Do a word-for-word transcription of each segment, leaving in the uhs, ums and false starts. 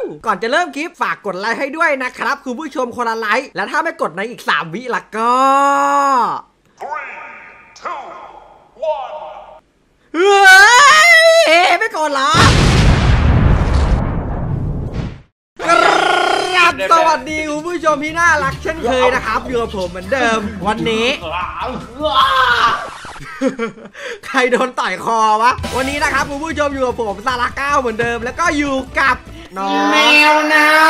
ก่อนจะเริ่มคลิปฝากกดไลค์ให้ด้วยนะครับคุณผู้ชมคนละไลค์และถ้าไม่กดในอีกสามวิละก็เฮ้ยไม่กดหรอครับสวัสดีคุณผู้ชมที่น่ารักเช่นเคยนะครับอยู่กับผมเหมือนเดิมวันนี้ใครโดนต่อยคอวะวันนี้นะครับคุณผู้ชมอยู่กับผมซาร่าเก้าเหมือนเดิมแล้วก็อยู่กับน้องแมวน้ำ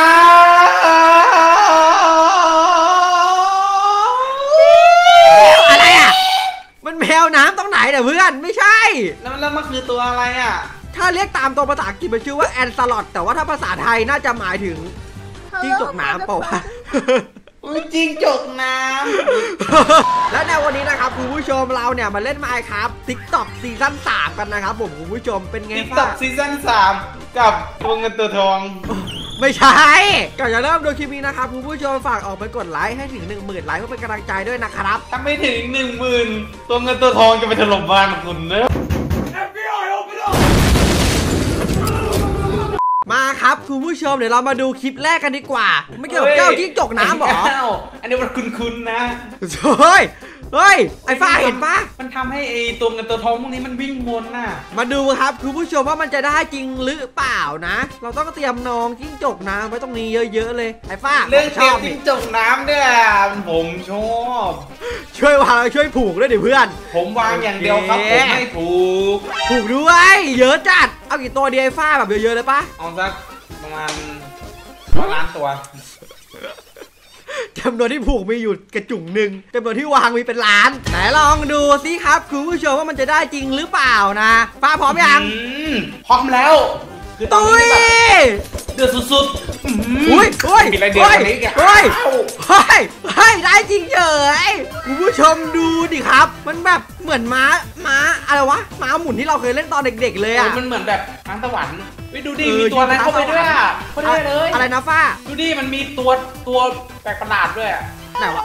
อะไรอ่ะมันแมวน้ำตรงไหนเนี่ยเพื่อนไม่ใช่แล้วแล้วมันคือตัวอะไรอ่ะถ้าเรียกตามตัวภาษาอังกฤษมันชื่อว่าแอนซาลอดแต่ว่าถ้าภาษาไทยน่าจะหมายถึงจิ้งจกน้ำเปล่าวะจิ้งจกน้ำและในวันนี้นะครับคุณผู้ชมเราเนี่ยมาเล่น Minecraft TikTok ซีซั่นสามกันนะครับผมคุณผู้ชมเป็นไงบ้าง TikTok ซีซั่นสามกับตัวเงินตัวทองไม่ใช่ก่อนจะเริ่มดูคลิปนี้นะครับคุณผู้ชมฝากออกไปกดไลค์ให้ถึง หนึ่งหมื่น ไลค์เพื่อเป็นกำลังใจด้วยนะครับถ้าไม่ถึง หนึ่งหมื่น ตัวเงินตัวทองจะไปถล่มบ้านคุณเนอะมาครับคุณผู้ชมเดี๋ยวเรามาดูคลิปแรกกันดีกว่าไม่เกี่ยวกับเจ้าจิ้งจกน้ำหรออันนี้มันคุ้นๆนะเฮ้ยเฮ้ยไอ้ฟ้าเห็นปะมันทำให้ไอ้ตัวเงินตัวทองพวกนี้มันวิ่งวนน่ะมาดูครับคุณผู้ชมว่ามันจะได้จริงหรือเปล่านะเราต้องเตรียมน้องจิ้งจกน้ำไว้ตรงนี้เยอะๆเลยไอ้ฟ้าเรื่องเตรียมจิ้งจกน้ำเนี่ยผมชอบช่วยวางช่วยผูกด้วยดิเพื่อนผมวางอย่างเดียวครับผมไม่ผูกผูกด้วยเยอะจัดเอากี่ตัวดีไอ้ฟ้าแบบเยอะๆเลยปะเอาสักประมาณล้านตัวจำนวนที่ผูกมีอยู่กระจุ่งหนึ่งจำนวนที่วางมีเป็นล้านไหนลองดูสิครับคุณผู้ชมว่ามันจะได้จริงหรือเปล่านะฟ้าพร้อมยังพร้อมแล้วตุ้ยเดือดสุดๆอุ้ยอุ้ยอุ้ยอุ้ยเฮ้ยเฮ้ยได้จริงเฉยคุณผู้ชมดูดิครับมันแบบเหมือนม้าม้าอะไรวะม้าหมุนที่เราเคยเล่นตอนเด็กๆเลยอ่ะมันเหมือนแบบม้าสวรรค์ไปดูดิมีตัวอะไรเข้าไปด้วยอ่ะเข้าไปเลยอะไรนะฟ้าดูดิมันมีตัวตัวแปลกประหลาดด้วยไหนวะ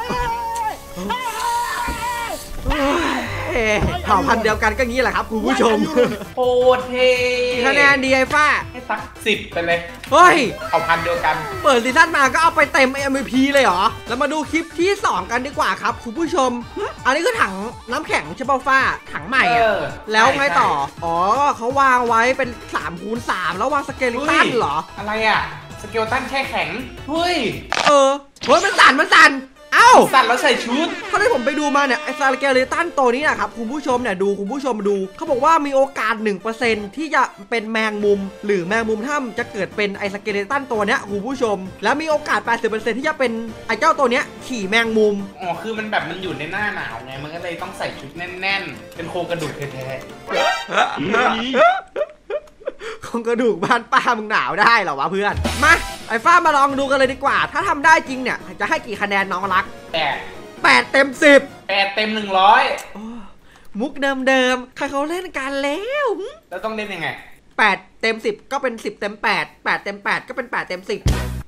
เผ่าพันธุ์เดียวกันก็งี้แหละครับคุณผู้ชมโคตรเท่คะแนนดีไอ้ฟ้าให้สักสิบไปเลยเฮ้ยเผ่าพันธุ์เดียวกันเปิดซีซั่นมาก็เอาไปเต็ม เอ็ม วี พี เลยเหรอแล้วมาดูคลิปที่สองกันดีกว่าครับคุณผู้ชมอันนี้คือถังน้ำแข็งใช่ป่ะฟ้าถังใหม่อะแล้วไงต่ออ๋อเขาวางไว้เป็นสามคูณสามแล้ววางสเกลิตันเหรออะไรอะสเกลิตันแช่แข็งเฮ้ยเออเฮ้ยมันสั่นมันสั่นเอ้าสั่นแล้วใส่ชุดถ้าที่ผมไปดูมาเนี่ยไอ้สเกลิตันตัวนี้นะครับคุณผู้ชมเนี่ยดูคุณผู้ชมดูเขาบอกว่ามีโอกาส หนึ่งเปอร์เซ็นต์ ที่จะเป็นแมงมุมหรือแมงมุมถ้ำจะเกิดเป็นไอ้สเกลิตันตัวเนี้ยคุณผู้ชมแล้วมีโอกาส แปดสิบเปอร์เซ็นต์ ที่จะเป็นไอ้เจ้าตัวเนี้ยขี่แมงมุมอ๋อคือมันแบบมันอยู่ในหน้าหนาวไงมันก็เลยต้องใส่ชุดแน่นๆเป็นโครงกระดูกแท้ๆโครงกระดูกบ้านป้ามึงหนาวได้เหรอวะเพื่อนมาไอ้ฟ้ามาลองดูกันเลยดีกว่าถ้าทำได้จริงเนี่ยจะให้กี่คะแนนน้องรักแปดแปดเต็มสิบแปดเต็มหนึ่งร้อยมุกเดิมๆใครเขาเล่นกันแล้วแล้วต้องเล่นยังไงแปดเต็มสิบก็เป็นสิบเต็มแปดแปดเต็มแปดก็เป็นแปดเต็มสิบ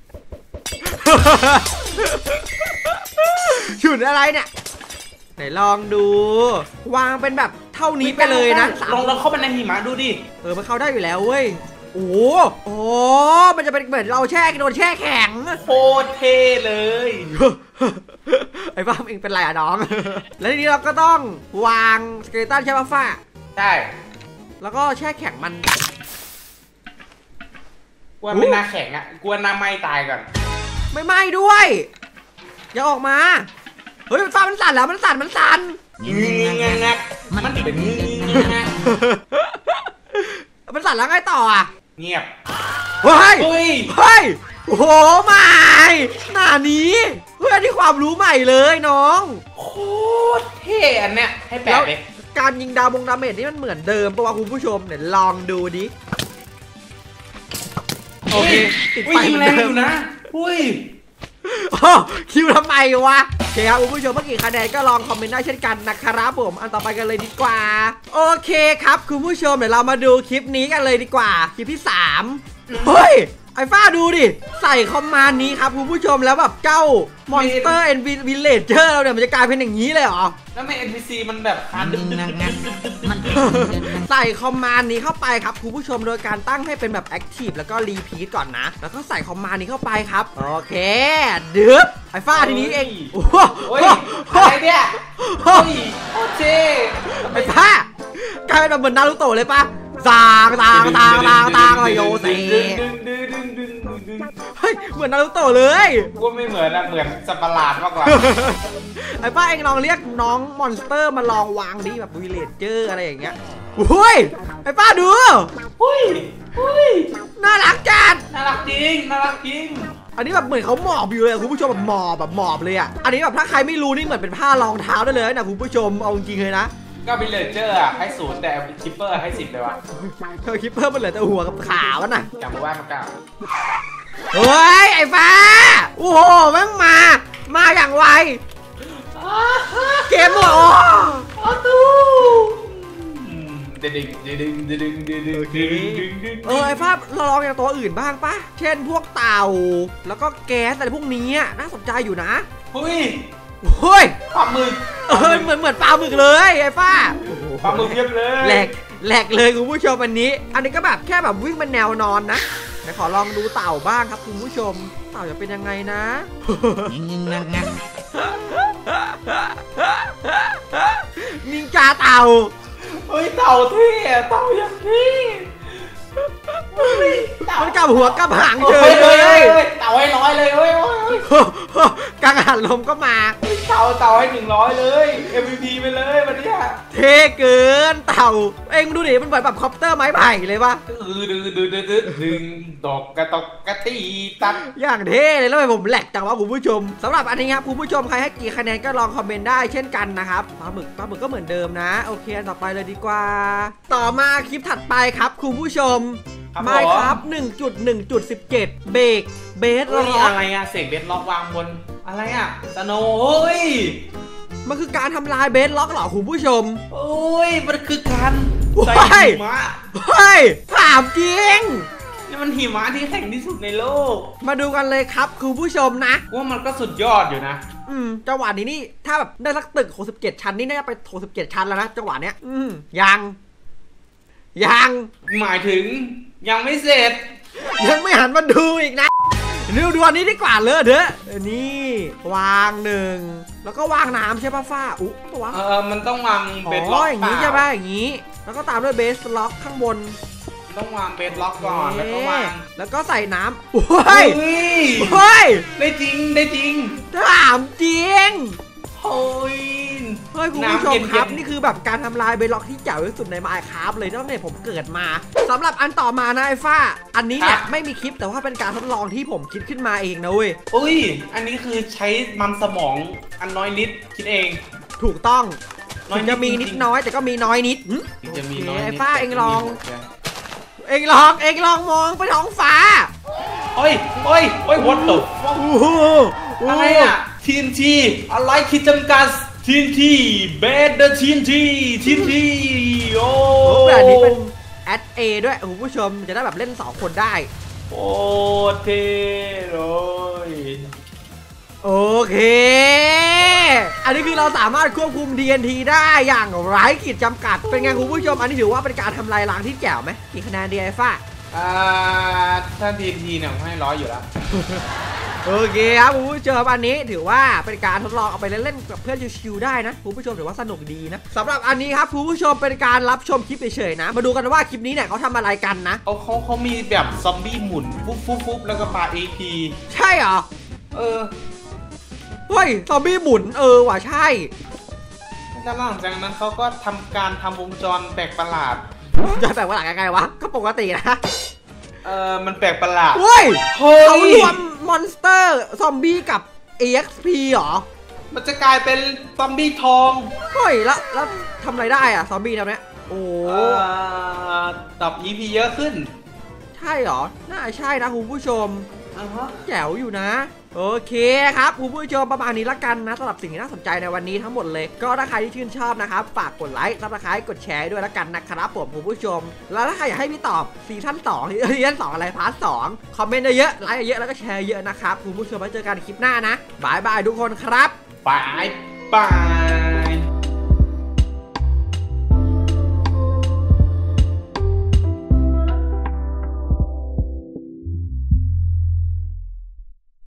หยุดอะไรเนี่ยไหนลองดูวางเป็นแบบเท่านี้ไปเลยนะลองลองเข้าไปในหิมะดูดิเออมันเข้าได้อยู่แล้วเว้ยโอ้โหมันจะเป็นเหมือนเราแช่โดนแช่แข็งโคตรเท่เลยไอ้ฟ้าเองเป็นไรอะน้องแล้วทีนี้เราก็ต้องวางสเกลิตันใช่ป่ะฟ้าใช่แล้วก็แช่แข็งมันกลัวเป็นนาแข็งอ่ะกลัวน้ำไหม้ตายก่อนไม่ไหม้ด้วยอย่าออกมาเฮ้ยฟ้ามันสั่นแล้วมันสั่นมันสั่นงักมันเป็นงักมันสั่นแล้วไงต่ออ่ะเงียบเฮ้ยเฮ้ยโอ้โหใหม่หน้านี้เพื่อนที่ความรู้ใหม่เลยน้องโคตรเท่อันเนี้ยให้แปะเลยการยิงดาวบงดาเมจนี่มันเหมือนเดิมปะวะคุณผู้ชมเนี่ยลองดูดิโอเคติดไฟเหมือนเดิมนะอุ้ยคิวทำไมวะโอเคครับคุณผู้ชมเมื่อกี้คะแนนก็ลองคอมเมนต์ได้เช่นกันนะครับผมอันต่อไปกันเลยดีกว่าโอเคครับคุณผู้ชมเดี๋ยวเรามาดูคลิปนี้กันเลยดีกว่าคลิปที่สามเฮ้ยไอ้ฟ้าดูดิใส่คอมมานด์นี้ครับคุณผู้ชมแล้วแบบเจ้ามอนสเตอร์แอนด์วิลเลจเจอร์เราเนี่ยมันจะกลายเป็นอย่างนี้เลยเหรอแล้วไม่ เอ็น พี ซี มันแบบคานดึงดึงดึงมันใส่คอมมานด์นี้เข้าไปครับคุณผู้ชมโดยการตั้งให้เป็นแบบแอคทีฟแล้วก็รีพีทก่อนนะแล้วก็ใส่คอมมานด์นี้เข้าไปครับโอเคดึ๊บไอ้ฟ้าทีนี้เองโอ้โหอะไรเนี่ยโอ้ยโอเคไอ้ฟ้ากลายเป็นเหมือนนารูโตะเลยปะตางตางตางตางตางโยเซเฮ้ยเหมือนนารูโตะเลยกูไม่เหมือนอะเหมือนสัตว์ประหลาดมากกว่าไอ้ป้าเองลองเรียกน้องมอนสเตอร์มาลองวางดิแบบวิลเลจเจอร์อะไรอย่างเงี้ยอุ้ยไอ้ป้าดูอุ้ยอุ้ยน่ารักจัดน่ารักจริงน่ารักจริงอันนี้แบบเหมือนเขาหมอบอยู่เลยคุณผู้ชมแบบหมอบแบบหมอบเลยอ่ะอันนี้แบบถ้าใครไม่รู้นี่เหมือนเป็นผ้ารองเท้าได้เลยนะคุณผู้ชมเอาจริงเลยนะก็วิลเลจเจอร์อะให้ศูนย์แต่คิปเปอร์ให้สิบเลยวะเธอคิปเปอร์มันเหลือแต่หัวกับขาวะน่ะจำว่ามาเก่าเฮ้ยไอ้ฟ้าโอ้โหแม่งมามาอย่างไวเกมหมดโอ้อตูดึงดึงดึงดึงดึงดึงดึงดึงเออไอ้ฟ้าเราลองอย่างตัวอื่นบ้างปะเช่นพวกเต่าแล้วก็แก๊สอะไรพวกนี้น่าสนใจอยู่นะเฮ้ยเฮ้ยปลาหมึกเออเหมือนเหมือนปลาหมึกเลยไอ้ฟ้าปลาหมึกเยอะเลยแหลกแหลกเลยคุณผู้ชมอันนี้อันนี้ก็แบบแค่แบบวิ่งเป็นแนวนอนนะเดี๋ยวขอลองดูเต่าบ้างครับคุณผู้ชมเต่าจะเป็นยังไงนะนินจาเต่าเฮ้ยเต่าเท่เต่าอย่างนี้มันกับหัวกับหางเฉยเลยเต่าให้ร้อยเลยเฮ้ยกังหันลมก็มาเต่าเต่าให้หนึ่งร้อยเลย เอ็ม วี พี ไปเลยวันนี้เท่เกินเต่าเอ็งดูดิมันเหมือนแบบคอปเตอร์ไม้ไผ่เลยปะดึงดึงดึงดึงดึงดึงตกกระตกกระตีตัดอย่างเท่เลยแล้วไปผมแหลกจังวะคุณผู้ชมสำหรับอันนี้ครับคุณผู้ชมใครให้กี่คะแนนก็ลองคอมเมนต์ได้เช่นกันนะครับปลาหมึกปลาหมึกก็เหมือนเดิมนะโอเคต่อไปเลยดีกว่าต่อมาคลิปถัดไปครับคุณผู้ชมไม่ครับ หนึ่งจุดหนึ่งจุดสิบเจ็ด เบรกเบสล็อกอะไรอะเสกเบสล็อกวางบนอะไรอะสโนว์มันคือการทำลายเบสล็อกเหรอคุณผู้ชมโอ้ยมันคือการใส่หิมะเฮ้ยถามจริงนี่มันหิมะที่แข็งที่สุดในโลกมาดูกันเลยครับคุณผู้ชมนะว่ามันก็สุดยอดอยู่นะอืมจังหวะนี้นี่ถ้าแบบได้สักตึกหกสิบเจ็ดชั้นนี่น่าจะไปหกสิบเจ็ดชั้นแล้วนะจังหวะเนี้ยอืมยังยังหมายถึงยังไม่เสร็จยังไม่หันมาดูอีกนะดูดูอันนี้ดีกว่าเลยเด้อนี่วางหนึ่งแล้วก็วางน้ำใช่ป่ะฟ้าอุ๊ตัวเออมันต้องวางเบสล็อกอย่างนี้ใช่ป่ะอย่างนี้แล้วก็ตามด้วยเบสล็อกข้างบนต้องวางเบสล็อกก่อนแล้วก็วางแล้วก็ใส่น้ำโอ้ยเฮ้ยได้จริงได้จริงถามจริงโอ้ยเฮ้ยคุณผู้ชมครับนี่คือแบบการทำลายเบสล็อกที่เจ๋งที่สุดใน Minecraft เลยตั้งแต่ผมเกิดมาสำหรับอันต่อมานะไอ้ฟ้าอันนี้เนี่ยไม่มีคลิปแต่ว่าเป็นการทดลองที่ผมคิดขึ้นมาเองนะเว้ยอุ้ยอันนี้คือใช้มันสมองอันน้อยนิดคิดเองถูกต้องมันจะมีนิดน้อยแต่ก็มีน้อยนิดจะมีน้อยไอ้ฟ้าเองลองเองลองเองลองมองไปท้องฟ้าโอ้ยโอ้ยโอ้ย what the fuck อะไรอะ ที เอ็น ที อะไรคิดจำกัด ที เอ็น ที Bad the ที เอ็น ที ที เอ็น ที โอ้แบบนี้เป็นแอด A ด้วยคุณผู้ชมจะได้แบบเล่นสองคนได้โอ้เท่เลยโอเคอันนี้คือเราสามารถควบคุม ที เอ็น ที ได้อย่างไร้ขีดจำกัดเป็นไงคุณผู้ชมอันนี้ถือว่าเป็นการทำลายล้างที่แจ๋วไหมกี่คะแนนดีไอ้ฟ้าอ่าถ้า ที เอ็น ที เนี่ยผมให้ร้อยอยู่แล้วโอเคครับคุณผู้ชมอันนี้ถือว่าเป็นการทดลองเอาไปเล่นกับเพื่อนชิวๆได้นะคุณผู้ชมถือว่าสนุกดีนะสำหรับอันนี้ครับคุณผู้ชมเป็นการรับชมคลิปเฉยๆนะมาดูกันว่าคลิปนี้เนี่ยเขาทำอะไรกันนะเขาเขาเขามีแบบซอมบี้หมุนฟุ๊บฟุ๊บฟุ๊บแล้วก็ปา เอ พีใช่เหรอเออเฮ้ยซอมบี้หมุนเออว่ะใช่แล้วหลังจากนั้นเขาก็ทำการทำวงจรแปลกประหลาดจะแปลกประหลาดยังไงวะก็ปกตินะเออมันแปลกประหลาดเฮ้ยเขารวมมอนสเตอร์ซอมบี้กับ เอ็กซ์ พี เหรอมันจะกลายเป็นซอมบี้ทองเฮ้ยแล้วแล้วทำอะไรได้อะซอมบี้ทำเนี้ยโอ้ตอบ อี พี เยอะขึ้นใช่เหรอน่าใช่นะคุณผู้ชมอ่าฮะแจ๋วอยู่นะโอเคครับคุณผู้ชมประมาณนี้ละกันนะสำหรับสิ่งที่น่าสนใจในวันนี้ทั้งหมดเลยก็ถ้าใครที่ชื่นชอบนะครับฝากกดไลค์ซับสไครต์กดแชร์ด้วยละกันนะครับผมคุณผู้ชมแล้วถ้าใครอยากให้พี่ตอบซีซั่นสองซีซั่นสองอะไรพาร์ทสองคอมเมนต์เยอะไลค์เยอะแล้วก็แชร์เยอะนะครับคุณผู้ชมไว้เจอกันคลิปหน้านะบายบายทุกคนครับบายบาย